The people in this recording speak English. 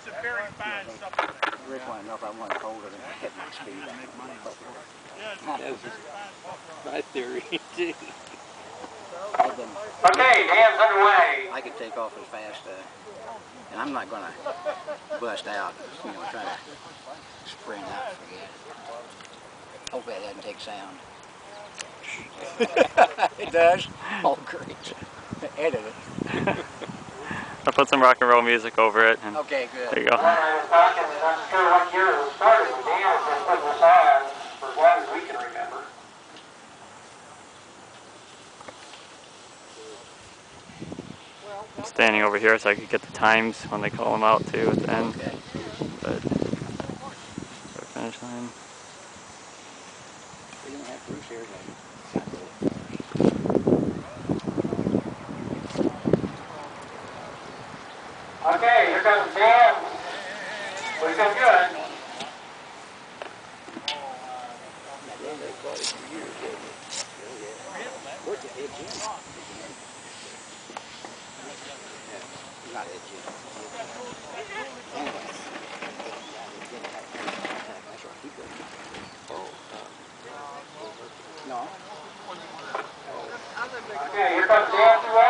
It's a very fine supplement. Rick wanted to know if I wanted to hold it and hit my speed. That's my theory. Okay, Dan's underway. I could take off as fast, and I'm not going to bust out, you know, try to sprint out and forget it. Hopefully that doesn't take sound. It does? Oh, great. Edit it. I'll put some rock and roll music over it. And okay, good. There you go. Well, I was talking, and I'm sure what year it was started, but Dan has been putting this on for as long as we can remember. I'm standing over here so I could get the times when they call them out too at the end. Okay. But finish line. We don't have Bruce here, then. Okay, here comes Dan. Looking good. Not edgy. Okay, here comes Dan through